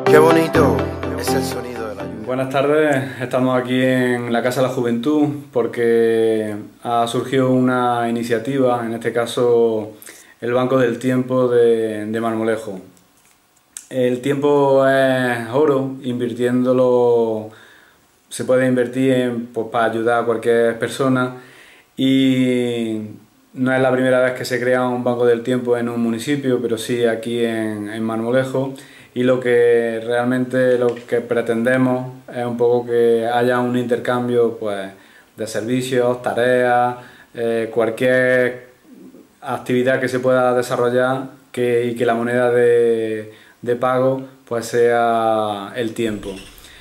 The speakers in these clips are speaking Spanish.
Qué bonito es el sonido de la lluvia. Buenas tardes, estamos aquí en la Casa de la Juventud porque ha surgido una iniciativa, en este caso el Banco del Tiempo de Marmolejo. El tiempo es oro, invirtiéndolo se puede invertir para ayudar a cualquier persona, y no es la primera vez que se crea un banco del tiempo en un municipio, pero sí aquí en Marmolejo, y lo que realmente pretendemos es un poco que haya un intercambio pues, de servicios, tareas, cualquier actividad que se pueda desarrollar y que la moneda de pago pues sea el tiempo.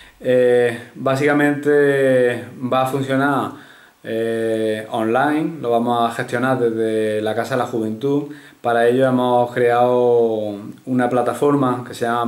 Básicamente va a funcionar online, lo vamos a gestionar desde la Casa de la Juventud. Para ello hemos creado una plataforma que se llama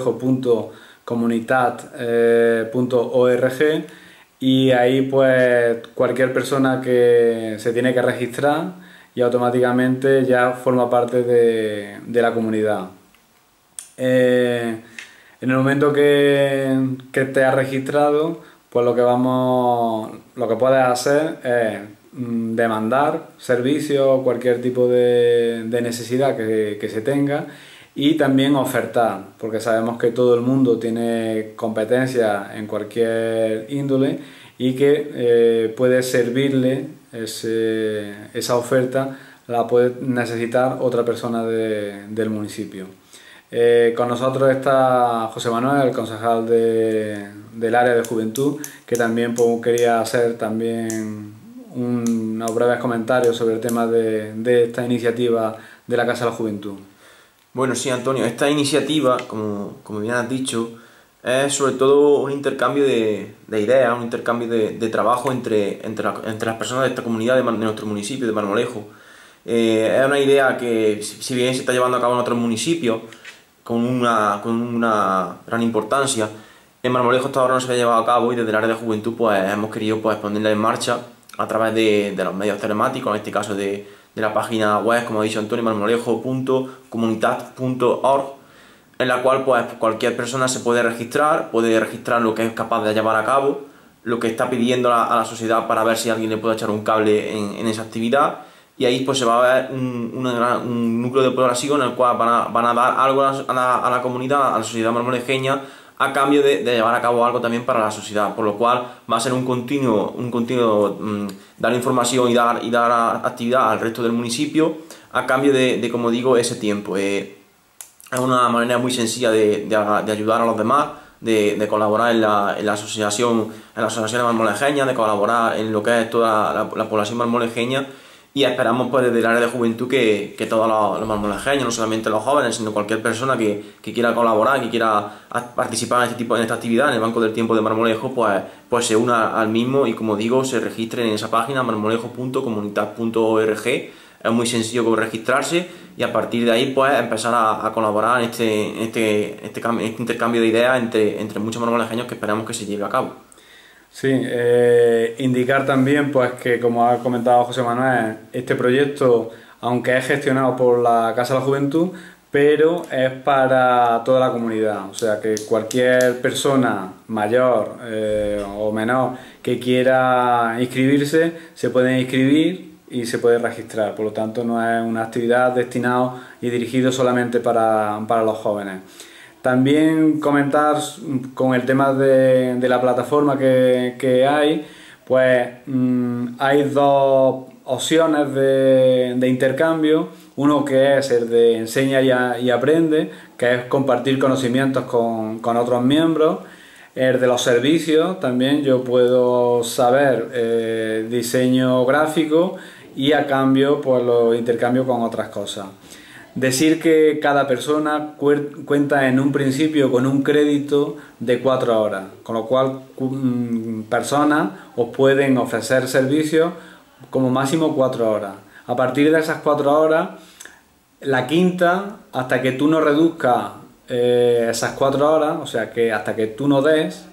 marmolejo.comunitat.org, y ahí pues cualquier persona que se tiene que registrar y automáticamente ya forma parte de la comunidad. En el momento que te has registrado, pues lo que puedes hacer es demandar servicios, cualquier tipo de necesidad que se tenga, y también ofertar, porque sabemos que todo el mundo tiene competencias en cualquier índole y que puede servirle esa oferta, la puede necesitar otra persona del municipio. Con nosotros está José Manuel, el concejal del área de juventud, que también quería hacer unos breves comentarios sobre el tema de esta iniciativa de la Casa de la Juventud. Bueno, sí, Antonio, esta iniciativa, como bien has dicho, es sobre todo un intercambio de ideas, un intercambio de trabajo entre las personas de esta comunidad, de nuestro municipio, de Marmolejo. Es una idea que, si bien se está llevando a cabo en otros municipios, con una gran importancia, en Marmolejo hasta ahora no se había llevado a cabo, y desde el área de juventud pues hemos querido ponerla en marcha a través de los medios telemáticos, en este caso de la página web, como ha dicho Antonio, marmolejo.comunitat.org, en la cual pues cualquier persona se puede registrar lo que es capaz de llevar a cabo, lo que está pidiendo a la sociedad, para ver si alguien le puede echar un cable en esa actividad. Y ahí pues se va a ver un núcleo de población en el cual van a dar algo a la comunidad, a la sociedad marmolejeña, a cambio de llevar a cabo algo también para la sociedad, por lo cual va a ser un continuo dar información y dar actividad al resto del municipio a cambio como digo, ese tiempo. Es una manera muy sencilla de ayudar a los demás, de colaborar en la asociación marmolejeña, de colaborar en lo que es toda la población marmolejeña. Y esperamos pues desde el área de juventud que todos los marmolejeños, no solamente los jóvenes, sino cualquier persona que quiera colaborar, que quiera participar en esta actividad, en el Banco del Tiempo de Marmolejo, pues se una al mismo y, como digo, se registren en esa página, marmolejo.comunitat.org. Es muy sencillo registrarse, y a partir de ahí pues empezar a colaborar en este intercambio de ideas entre muchos marmolejeños, que esperamos que se lleve a cabo. Sí, indicar también pues que, como ha comentado José Manuel, este proyecto, aunque es gestionado por la Casa de la Juventud, pero es para toda la comunidad, o sea que cualquier persona mayor o menor que quiera inscribirse se puede inscribir y se puede registrar. Por lo tanto, no es una actividad destinada y dirigida solamente para los jóvenes. También comentar con el tema de la plataforma que hay, pues hay dos opciones de intercambio. Uno que es el de enseña y aprende, que es compartir conocimientos con otros miembros. El de los servicios, también yo puedo saber diseño gráfico, y a cambio pues lo intercambio con otras cosas. Decir que cada persona cuenta en un principio con un crédito de 4 horas, con lo cual personas os pueden ofrecer servicios como máximo 4 horas. A partir de esas 4 horas, la quinta, hasta que tú no reduzcas esas 4 horas, o sea que hasta que tú no des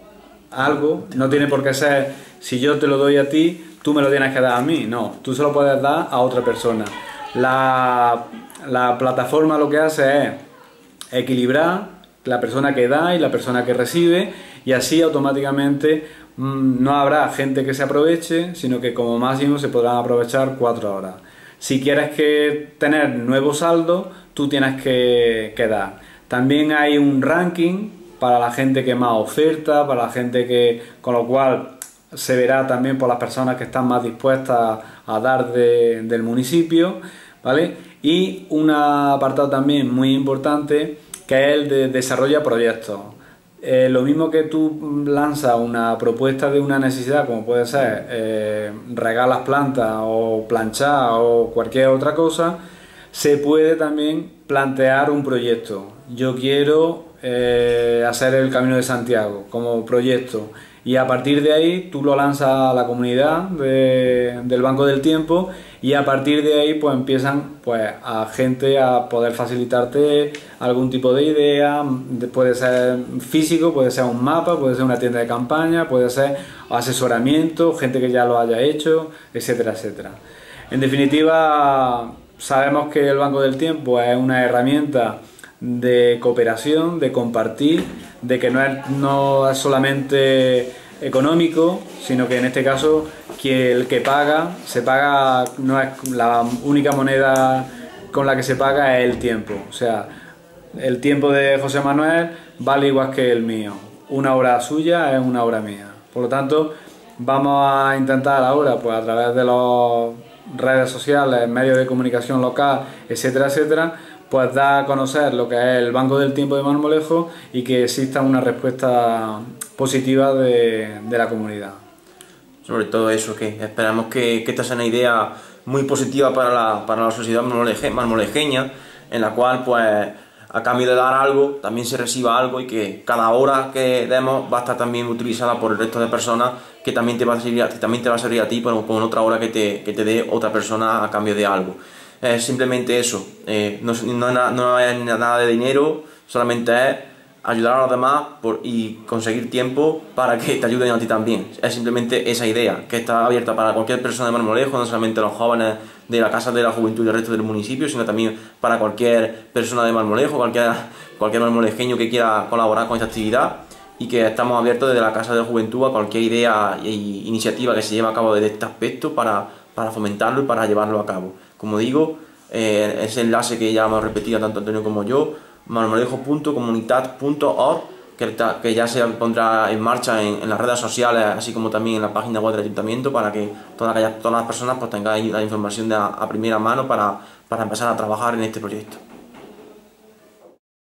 algo, no tiene por qué ser, si yo te lo doy a ti, tú me lo tienes que dar a mí, no, tú se lo puedes dar a otra persona. La plataforma lo que hace es equilibrar la persona que da y la persona que recibe, y así automáticamente no habrá gente que se aproveche, sino que como máximo se podrán aprovechar 4 horas. Si quieres tener nuevo saldo, tú tienes que dar. También hay un ranking para la gente que más oferta, para la gente que, con lo cual se verá también por las personas que están más dispuestas a dar del municipio, ¿vale? Y un apartado también muy importante, que es el de desarrollo de proyectos. Lo mismo que tú lanzas una propuesta de una necesidad, como puede ser regar las plantas o planchar o cualquier otra cosa, se puede también plantear un proyecto. Yo quiero hacer el Camino de Santiago como proyecto, y a partir de ahí tú lo lanzas a la comunidad del Banco del Tiempo, y a partir de ahí pues empiezan pues a gente a poder facilitarte algún tipo de idea. Puede ser físico, puede ser un mapa, puede ser una tienda de campaña, puede ser asesoramiento, gente que ya lo haya hecho, etcétera, etcétera. En definitiva, sabemos que el Banco del Tiempo es una herramienta de cooperación, de compartir, de que no es solamente económico, sino que en este caso que el que paga, se paga, no es la única moneda con la que se paga, es el tiempo. O sea, el tiempo de José Manuel vale igual que el mío. Una hora suya es una hora mía. Por lo tanto, vamos a intentar ahora, pues a través de las redes sociales, medios de comunicación local, etcétera, etcétera, pues dar a conocer lo que es el Banco del Tiempo de Marmolejo, y que exista una respuesta positiva de la comunidad. Sobre todo eso, que esperamos que esta sea una idea muy positiva para la sociedad marmolejeña, en la cual pues a cambio de dar algo también se reciba algo, y que cada hora que demos va a estar también utilizada por el resto de personas, que también te va a servir a ti con otra hora que te dé otra persona a cambio de algo. Simplemente eso, no es nada de dinero, solamente es ayudar a los demás y conseguir tiempo para que te ayuden a ti también. Es simplemente esa idea, que está abierta para cualquier persona de Marmolejo, no solamente los jóvenes de la Casa de la Juventud y el resto del municipio, sino también para cualquier persona de Marmolejo, cualquier marmolejeño que quiera colaborar con esta actividad, y que estamos abiertos desde la Casa de la Juventud a cualquier idea e iniciativa que se lleve a cabo desde este aspecto para fomentarlo y para llevarlo a cabo. Como digo, ese enlace que ya hemos repetido tanto Antonio como yo, marmolejo.comunitat.org, que ya se pondrá en marcha en las redes sociales, así como también en la página web del ayuntamiento, para que todas las personas pues tengan la información a primera mano para empezar a trabajar en este proyecto.